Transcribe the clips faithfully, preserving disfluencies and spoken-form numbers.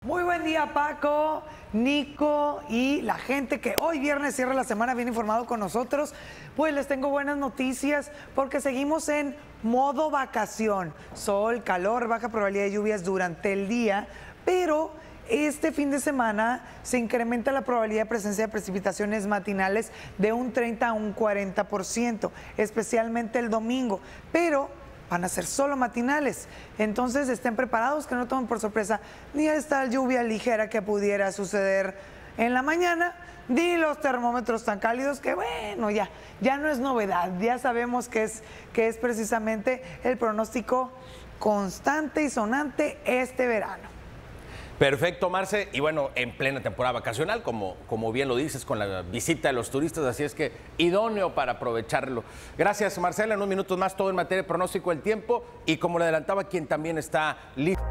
Muy buen día, Paco, Nico y la gente que hoy viernes cierra la semana bien informado con nosotros. Pues les tengo buenas noticias porque seguimos en modo vacación. Sol, calor, baja probabilidad de lluvias durante el día, pero este fin de semana se incrementa la probabilidad de presencia de precipitaciones matinales de un treinta a un cuarenta por ciento, especialmente el domingo, pero van a ser solo matinales, entonces estén preparados, que no tomen por sorpresa ni esta lluvia ligera que pudiera suceder en la mañana, ni los termómetros tan cálidos que bueno, ya, ya no es novedad, ya sabemos que es, que es precisamente el pronóstico constante y sonante este verano. Perfecto, Marce, y bueno, en plena temporada vacacional, como, como bien lo dices, con la visita de los turistas, así es que idóneo para aprovecharlo. Gracias, Marcela, en unos minutos más todo en materia de pronóstico del tiempo y como le adelantaba, quien también está listo.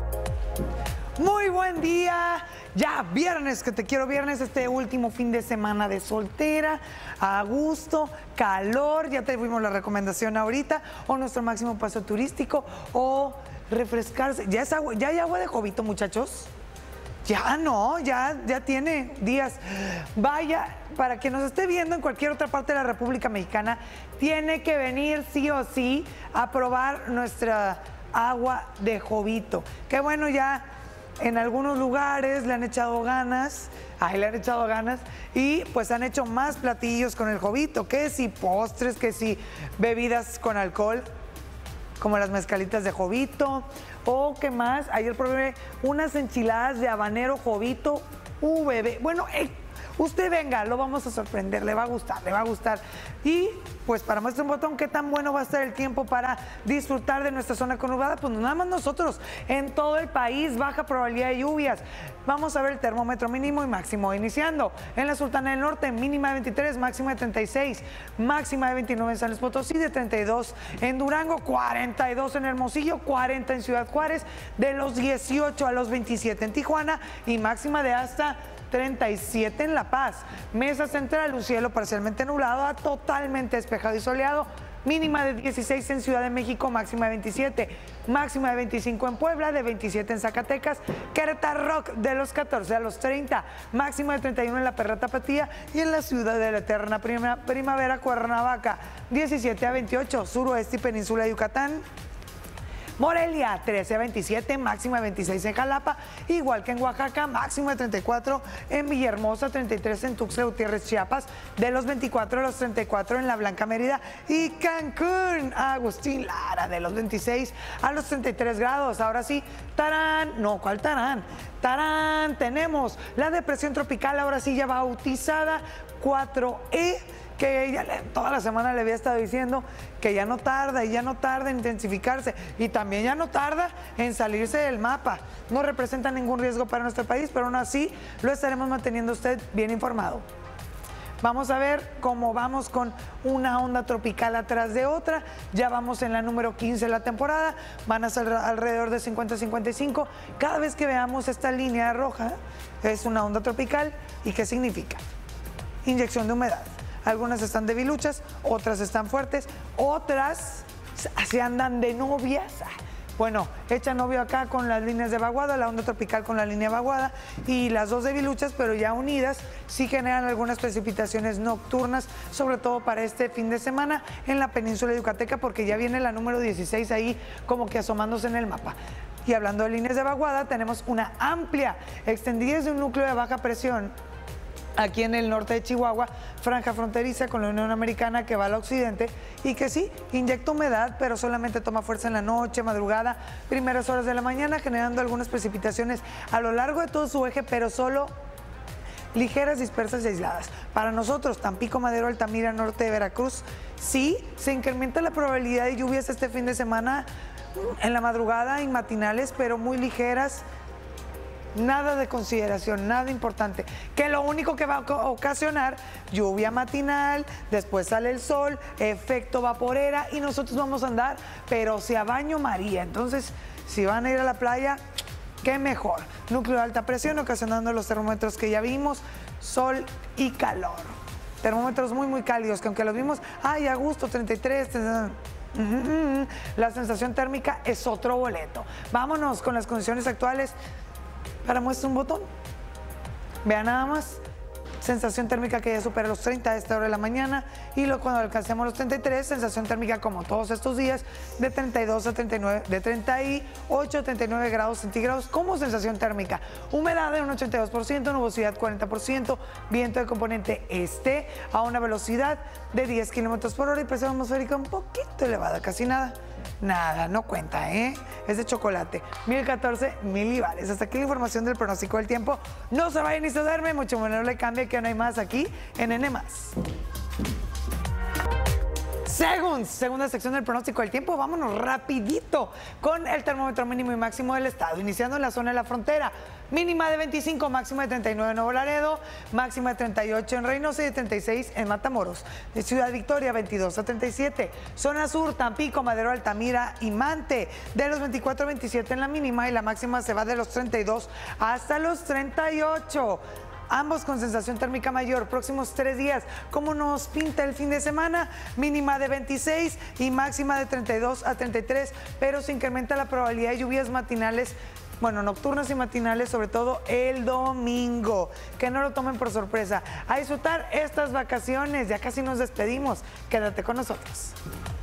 Muy buen día, ya viernes, que te quiero viernes, este último fin de semana de soltera, a gusto, calor, ya te fuimos la recomendación ahorita, o nuestro máximo paso turístico, o refrescarse. ¿Ya, es agua, ¿Ya hay agua de Jovito, muchachos? Ya no, ya, ya tiene días. Vaya, para quien nos esté viendo en cualquier otra parte de la República Mexicana, tiene que venir sí o sí a probar nuestra agua de Jovito. Qué bueno, ya en algunos lugares le han echado ganas, ahí le han echado ganas, y pues han hecho más platillos con el Jovito, que si postres, que si bebidas con alcohol, como las mezcalitas de Jovito, o qué más, ayer probé unas enchiladas de habanero Jovito, uh, bebé, bueno, eh, usted venga, lo vamos a sorprender, le va a gustar, le va a gustar. Y pues para muestra un botón, ¿qué tan bueno va a estar el tiempo para disfrutar de nuestra zona conurbada? Pues nada más nosotros, en todo el país, baja probabilidad de lluvias. Vamos a ver el termómetro mínimo y máximo, iniciando en la Sultana del Norte, mínima de veintitrés, máxima de treinta y seis, máxima de veintinueve en San Luis Potosí, de treinta y dos en Durango, cuarenta y dos en Hermosillo, cuarenta en Ciudad Juárez, de los dieciocho a los veintisiete en Tijuana y máxima de hasta treinta y siete en La Paz. Mesa Central, un cielo parcialmente nublado a totalmente despejado y soleado, mínima de dieciséis en Ciudad de México, máxima de veintisiete, máxima de veinticinco en Puebla, de veintisiete en Zacatecas, Querétaro Rock de los catorce a los treinta, máxima de treinta y uno en La Perla Tapatía y en la ciudad de la eterna prima, primavera Cuernavaca, diecisiete a veintiocho, suroeste y península de Yucatán. Morelia, trece a veintisiete, máxima de veintiséis en Jalapa, igual que en Oaxaca, máxima de treinta y cuatro en Villahermosa, treinta y tres en Tuxtla Gutiérrez, Chiapas, de los veinticuatro a los treinta y cuatro en La Blanca Mérida y Cancún, Agustín Lara, de los veintiséis a los treinta y tres grados. Ahora sí, tarán, no, ¿cuál tarán? Tarán, tenemos la depresión tropical, ahora sí ya bautizada, cuatro E, que ya le, toda la semana le había estado diciendo que ya no tarda y ya no tarda en intensificarse y también ya no tarda en salirse del mapa. No representa ningún riesgo para nuestro país, pero aún así lo estaremos manteniendo usted bien informado. Vamos a ver cómo vamos con una onda tropical atrás de otra. Ya vamos en la número quince de la temporada, van a ser alrededor de cincuenta a cincuenta y cinco. Cada vez que veamos esta línea roja es una onda tropical. ¿Y qué significa? Inyección de humedad. Algunas están debiluchas, otras están fuertes, otras se andan de novias. Bueno, echa novio acá con las líneas de vaguada, la onda tropical con la línea vaguada y las dos debiluchas, pero ya unidas, sí generan algunas precipitaciones nocturnas, sobre todo para este fin de semana en la península yucateca, porque ya viene la número dieciséis ahí como que asomándose en el mapa. Y hablando de líneas de vaguada, tenemos una amplia extendida desde un núcleo de baja presión aquí en el norte de Chihuahua, franja fronteriza con la Unión Americana que va al occidente y que sí, inyecta humedad, pero solamente toma fuerza en la noche, madrugada, primeras horas de la mañana, generando algunas precipitaciones a lo largo de todo su eje, pero solo ligeras, dispersas y aisladas. Para nosotros, Tampico, Madero, Altamira, norte de Veracruz, sí, se incrementa la probabilidad de lluvias este fin de semana en la madrugada y matinales, pero muy ligeras. Nada de consideración, nada importante, que lo único que va a ocasionar lluvia matinal, después sale el sol, efecto vaporera y nosotros vamos a andar, pero si a baño María. Entonces, si van a ir a la playa, qué mejor. Núcleo de alta presión ocasionando los termómetros que ya vimos, sol y calor. Termómetros muy, muy cálidos, que aunque los vimos, ay, a gusto, treinta y tres, la sensación térmica es otro boleto. Vámonos con las condiciones actuales Para muestra un botón. Vean nada más. Sensación térmica que ya supera los treinta a esta hora de la mañana y lo, cuando alcancemos los treinta y tres, sensación térmica como todos estos días de treinta y dos a treinta y nueve, de treinta y ocho a treinta y nueve grados centígrados como sensación térmica. Humedad de un ochenta y dos por ciento, nubosidad cuarenta por ciento, viento de componente este a una velocidad de diez kilómetros por hora y presión atmosférica un poquito elevada, casi nada. Nada, no cuenta, ¿eh? Es de chocolate. mil catorce milibares. Hasta aquí la información del pronóstico del tiempo. No se vayan ni se duermen, mucho menos le cambie que no hay más aquí en N más. Según segunda sección del pronóstico del tiempo, vámonos rapidito con el termómetro mínimo y máximo del estado, iniciando en la zona de la frontera. Mínima de veinticinco, máxima de treinta y nueve en Nuevo Laredo, máxima de treinta y ocho en Reynosa y de treinta y seis en Matamoros. De Ciudad Victoria, veintidós a treinta y siete. Zona Sur, Tampico, Madero, Altamira y Mante. De los veinticuatro a veintisiete en la mínima y la máxima se va de los treinta y dos hasta los treinta y ocho. Ambos con sensación térmica mayor. Próximos tres días, ¿cómo nos pinta el fin de semana? Mínima de veintiséis y máxima de treinta y dos a treinta y tres, pero se incrementa la probabilidad de lluvias matinales, bueno, nocturnas y matinales, sobre todo el domingo. Que no lo tomen por sorpresa. A disfrutar estas vacaciones, ya casi nos despedimos. Quédate con nosotros.